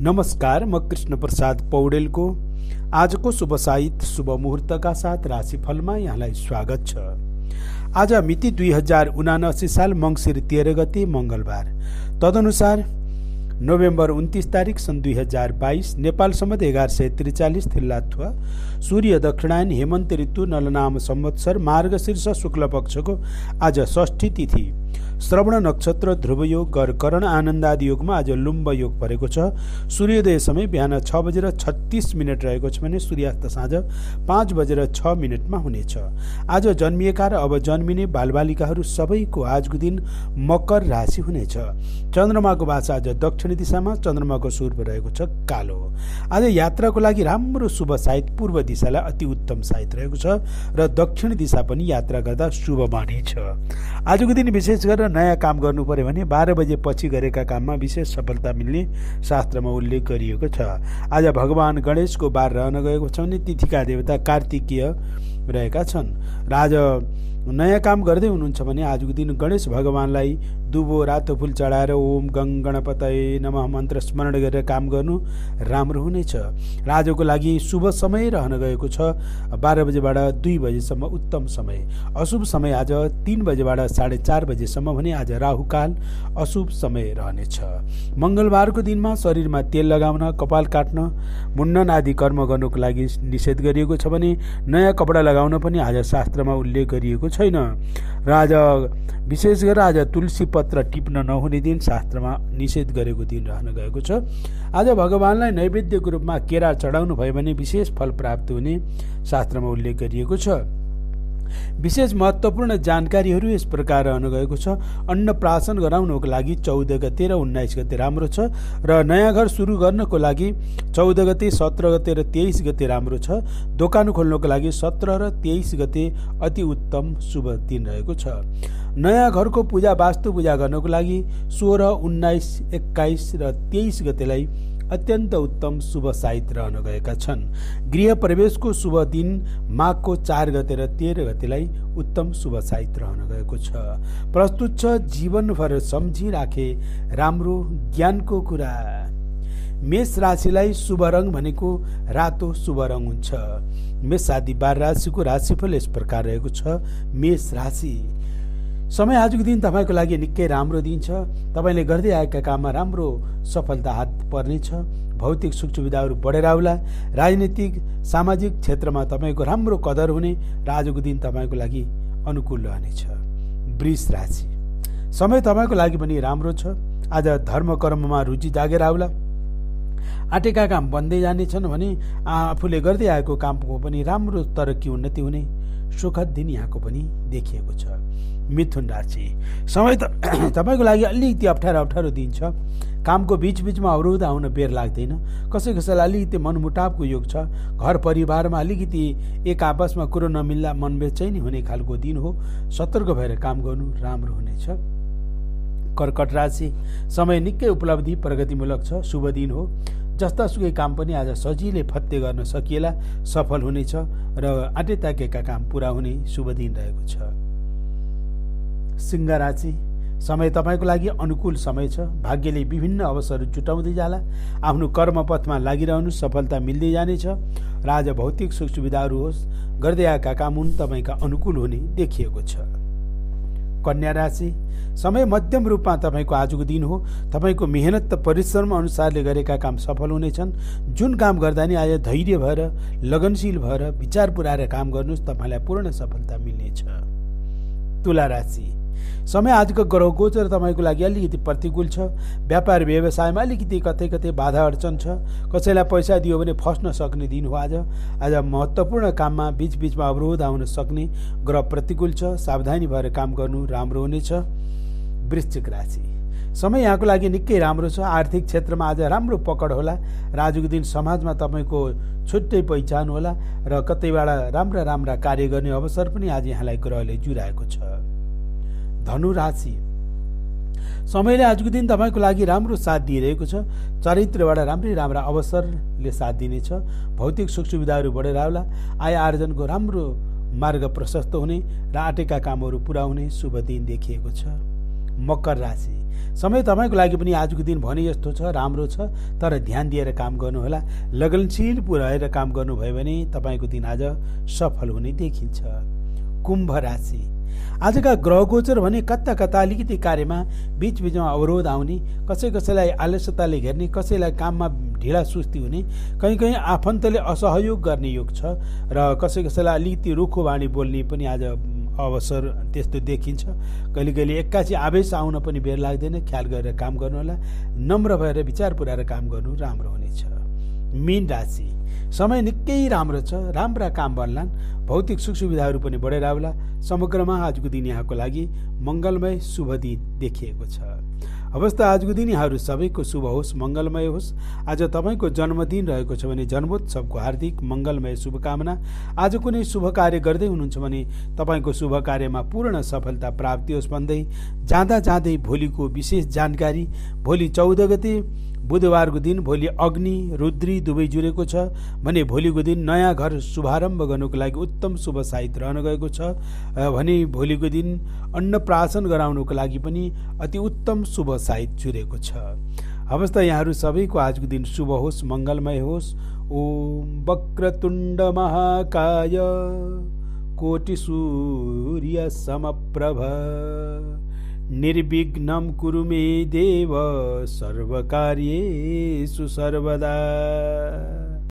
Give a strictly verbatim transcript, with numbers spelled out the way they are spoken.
नमस्कार, म कृष्ण प्रसाद पौडेलको आजको शुभ साहित्य शुभ मुहूर्तका साथ राशिफलमा यहाँलाई स्वागत छ। आज मिति दुई हजार उनासी साल मङ्सिर तेह्र गते मंगलबार, तदनुसार नोभेम्बर उन्तीस तारिक सन् दुई हजार बाइस, नेपाल सम्मत एघार सय त्रिचालिस थिल्लाथुवा, सूर्य दक्षिणायन हेमन्त ऋतु नलनाम संवत्सर मार्गशीर्ष शुक्ल पक्षको आज षष्ठी तिथि, श्रवण नक्षत्र ध्रुवयोग गर करण आनन्दादि योगमा आज लुम्ब योग परेको छ। सूर्योदय समय बिहान छ बजेर छत्तीस मिनट रहेको छ भने सूर्यास्त साँझ पाँच बजेर छ मिनटमा हुनेछ। आज जन्मिएका र अब जन्मिने बालबालिकाहरू सबैको आजको दिन मकर राशि हुनेछ। चन्द्रमाको भाषा आज दक्षिणी दिशामा, चन्द्रमाको स्वरूप रहेको छ कालो। आज यात्राको लागि राम्रो शुभ साहित्य पूर्व दिशालाई अति उत्तम साहित्य रहेको छ र दक्षिण दिशा पनि यात्रा गर्दा शुभ मानिन्छ। आजको दिन विशेष गरेर नयाँ काम गर्नु पर्यो भने बाह्र बजे पछि गरेका काममा विशेष सफलता मिल्ने शास्त्रमा उल्लेख गरिएको छ। आज भगवान गणेशको बार रहन गएको छ भने तिथिका देवता कार्तिकीय रहेका छन् र आज नयाँ काम गर्दै हुनुहुन्छ भने आजको दिन गणेश भगवानलाई दुबो रातो फूल चढाएर ओम गङ गणपतये नमः मन्त्र स्मरण गरेर काम गर्नु राम्रो हुनेछ। र आजको लागि शुभ समय रहन गएको छ बाह्र बजेबाट दुई बजेसम्म उत्तम समय। अशुभ समय आज तीन बजेबाट साढे चार बजेसम्म भने आज राहुकाल अशुभ समय रहनेछ। मङ्गलबारको दिनमा शरीरमा तेल लगाउन, कपाल काट्न, मुण्डन आदि कर्म गर्नुको लागि निषेध गरिएको छ भने नयाँ कपडा लगाउन पनि आज शास्त्रमा उल्लेख गरिएको छैन। र आज विशेष गरेर आज तुलसी पत्र टिप्न नहुने दिन शास्त्रमा निषेध गरेको दिन रहन गएको छ। आज भगवानलाई नैवेद्यको रूपमा केरा चढाउनु भयो भने विशेष फल प्राप्त हुने शास्त्रमा उल्लेख गरिएको छ। विशेष महत्त्वपूर्ण जानकारीहरू यस प्रकार रहन गएको छ। अन्नप्राशन गराउनको लागि चौध गते र उन्नाइस गते राम्रो छ र नयाँ घर सुरु गर्नको लागि चौध गते, सत्र गते र तेइस गते राम्रो छ। दोकान खोल्नको लागि सत्र र तेइस गते अति उत्तम शुभ दिन रहेको छ। नयाँ घरको पूजा वास्तु पूजा गर्नको लागि सोह्र, उन्नाइस, एक्काइस र तेइस गतेलाई अत्यन्त उत्तम शुभ साहित्य रहन गएका छन्। गृह प्रवेशको शुभ दिन माघको चार गते र तेह्र गतेलाई उत्तम शुभ साहित्य रहन गएको छ। प्रस्तुत छ जीवनभर सम्झिराखे राम्रो ज्ञानको कुरा। मेष राशिलाई शुभ रङ भनेको रातो शुभ रङ हुन्छ। मेष आदि बाह्र राशिको राशिफल यस प्रकार रहेको छ। मेष राशि समय आजको दिन तपाईँको लागि निकै राम्रो दिन छ। तपाईँले गर्दै आएका काममा राम्रो सफलता हात पर्नेछ। भौतिक सुख सुविधाहरू बढेर आउला। राजनीतिक सामाजिक क्षेत्रमा तपाईँको राम्रो कदर हुने र आजको दिन तपाईँको लागि अनुकूल रहनेछ। वृष राशि समय तपाईँको लागि पनि राम्रो छ। आज धर्म कर्ममा रुचि जागेर आउला। आँटेका काम बन्दै जानेछन् भने आफूले गर्दै आएको कामको पनि राम्रो तरक्की उन्नति हुने सुखद दिन यहाँको पनि देखिएको छ। मिथुन राशि समय त तपाईँको लागि अलिकति अप्ठ्यारो अप्ठ्यारो दिन छ। कामको बिचबिचमा अवरोध आउन बेर लाग्दैन। कसै कसैलाई अलिकति मनमुटावको योग छ। घर परिवारमा अलिकति एक आपसमा कुरो नमिल्दा मन बेचैनी हुने खालको दिन हो। सतर्क भएर काम गर्नु राम्रो हुनेछ। कर्कट राशि समय निकै उपलब्धि प्रगतिमूलक छ। शुभ दिन हो। जस्ता सुकै काम पनि आज सजिलै फत्ते गर्न सकिएला सफल हुनेछ र आँटे ताकेका काम पूरा हुने शुभ दिन रहेको छ। सिंह राशि समय तपाईँको लागि अनुकूल समय छ। भाग्यले विभिन्न अवसरहरू जुटाउँदै जाला। आफ्नो कर्मपथमा लागिरहनु, सफलता मिल्दै जानेछ र आज भौतिक सुख सुविधाहरू होस्, गर्दै आएका काम हुन् तपाईँका अनुकूल हुने देखिएको छ। कन्या राशि समय मध्यम रूपमा तपाईँको आजको दिन हो। तपाईँको मेहनत र परिश्रम अनुसारले गरेका काम सफल हुनेछन्। जुन काम गर्दा नि आज धैर्य भएर, लगनशील भएर, विचार पुर्याएर काम गर्नुहोस्, तपाईँलाई पूर्ण सफलता मिल्नेछ। तुला राशि समय आजको ग्रह गोचर तपाईँको लागि अलिकति प्रतिकूल छ। व्यापार व्यवसायमा अलिकति कतै कतै बाधा अडचन छ। कसैलाई पैसा दियो भने फस्न सक्ने दिन हो। आज आज महत्त्वपूर्ण काममा बिचबिचमा अवरोध आउन सक्ने ग्रह प्रतिकूल छ। सावधानी भएर काम गर्नु राम्रो हुनेछ। वृश्चिक राशि समय यहाँको लागि निकै राम्रो छ। आर्थिक क्षेत्रमा आज राम्रो पकड होला र आजको दिन समाजमा तपाईँको छुट्टै पहिचान होला र कतैबाट राम्रा राम्रा कार्य गर्ने अवसर पनि आज यहाँलाई ग्रहले जुराएको छ। धनु राशि समयले आजको दिन तपाईँको लागि राम्रो साथ दिइरहेको छ। चरित्रबाट राम्रै राम्रा अवसरले साथ दिनेछ। भौतिक सुख सुविधाहरू बढेर आउला। आय आर्जनको राम्रो मार्ग प्रशस्त हुने र आँटेका कामहरू पुरा हुने शुभ दिन देखिएको छ। मकर राशि, समय तपाईँको लागि पनि आजको दिन भने जस्तो छ, राम्रो छ, तर ध्यान दिएर काम गर्नुहोला। लगनशील रहेर काम गर्नुभयो भने तपाईँको दिन आज सफल हुने देखिन्छ। कुम्भ राशि, आजका ग्रह गोचर भने कता कता अलिकति कार्यमा बीचबीचमा अवरोध आउने, कसै कसैलाई आलस्यताले घेर्ने, कसैलाई काममा ढिला सुस्ती हुने, कहीँ कहीँ आफन्तले असहयोग गर्ने योग छ र कसै कसैलाई अलिकति रुखो बाणी बोल्ने पनि आज अवसर त्यस्तो देखिन्छ। कहिले कहिले एक्कासी आवेश आउन पनि बेर लाग्दैन, ख्याल गरेर काम गर्नुहोला। नम्र भएर विचार पुऱ्याएर काम गर्नु राम्रो हुनेछ। मीन राशि, समय निकै राम्रो छ, राम्रा काम बन्लान्, भौतिक सुख सुविधाहरू पनि बढेर आउला। समग्रमा आजको दिन यहाँको लागि मङ्गलमय शुभ दिन देखिएको छ। अवस्था आजको दिन यहाँहरू सबैको शुभ होस्, मङ्गलमय होस्। आज तपाईँको जन्मदिन रहेको छ भने जन्मोत्सवको हार्दिक मङ्गलमय शुभकामना। आज कुनै शुभ कार्य गर्दै हुनुहुन्छ भने तपाईँको शुभ कार्यमा पूर्ण सफलता प्राप्ति होस् भन्दै जाँदा जाँदै भोलिको विशेष जानकारी। भोलि चौध गते बुधबारको दिन, भोलि अग्नि रुद्री दुवै जुरेको छ भने भोलिको दिन नयाँ घर शुभारम्भ गर्नुको लागि उत्तम शुभ साहित्य रहन गएको छ भने भोलिको दिन अन्नप्राशन गराउनुको लागि पनि अति उत्तम शुभ साहित्य जुरेको छ। अवस्था यहाँहरू सबैको आजको दिन शुभ होस्, मङ्गलमय होस्। ओम वक्रतुण्ड महाकाय कोटि सूर्य समप्रभ निर्विघ्नं कुरु मे देव सर्वकार्येषु सर्वदा।